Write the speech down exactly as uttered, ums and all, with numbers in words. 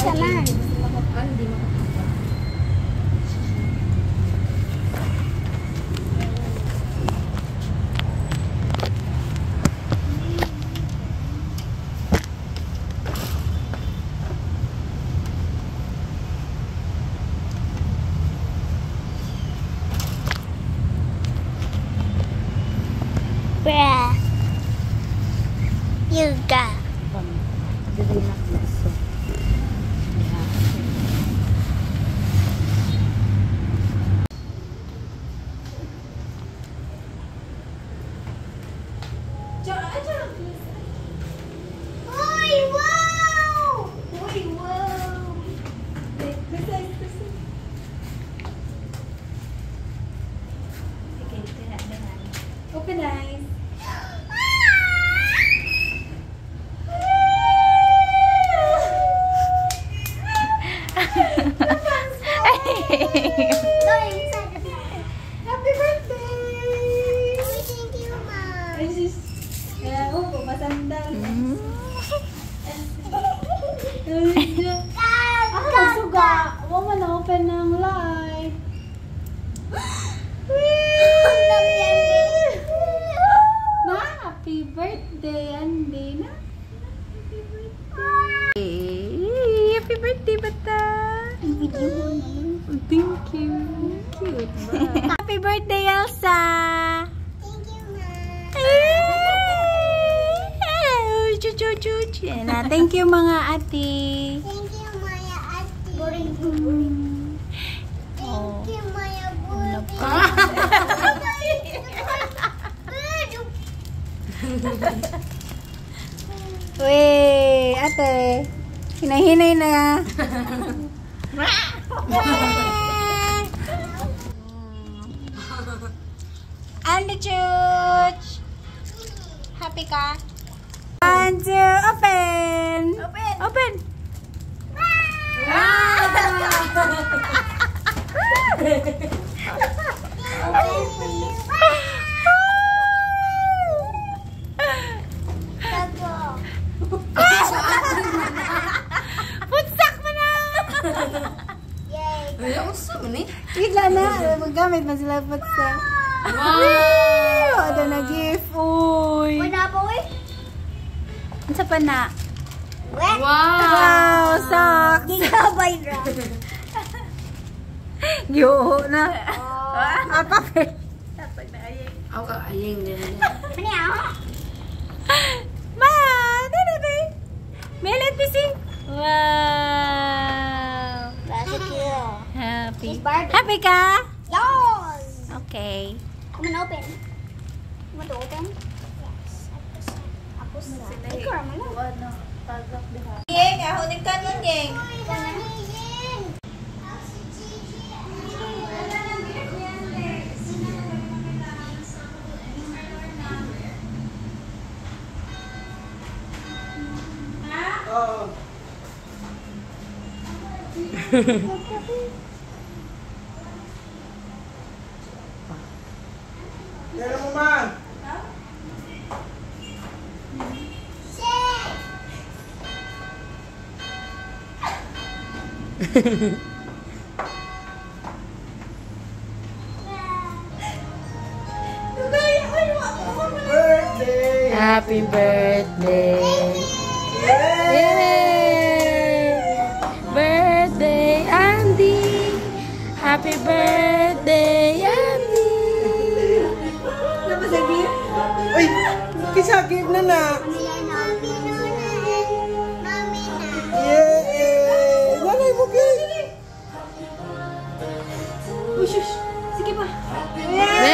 man. Hindi mo. Bruh. You got. Dito na klaso. Uy, wow! Uy, wow! Open eyes. Happy birthday! Thank you, Mom. Yeah, oh, masandal. Ah, suga. Huwag mo na-open ng light. Ma, happy birthday, Andy. Na? Happy birthday. Happy birthday, bata. Thank you. Cute ba? Happy birthday, Elsa. Thank you, Mom. Ay, chuchu-chuchu. Thank you, mga ate. Thank you, Maya Ate. Mm. Thank you, Maya Budi. Weh, ate. Hinay-hinay na. Andy Chuch. Happy ka? One, two, open. Open. Open. Putsak mo na. Yay. Ay, ako sa man eh. Bigla na. Magamit na sila putsak. Wow! Ada na gift. Uy. Wala po eh. Ano sa pa na? Wet. Wow, socks. Ginabay ra. Yo na. Oh. Apa? Ako ka ayeng din. Ano yan? Ma, dito ba? Melet busy. Wow. That's cute. Happy. It's Barbie. Happy ka? Yes. Okay. Come on, open. You want to open? Yes. Ako sa. Ikaw naman na. Yeng, ako nagkan nun, Yeng. Kaya mo man. Birthday! Happy birthday! Yay! Birthday, Andy! Happy birthday, Andy! Uy! Kisagib na na! Yay! Nanay mo kayo! Uy, shush. Sige pa. Yay!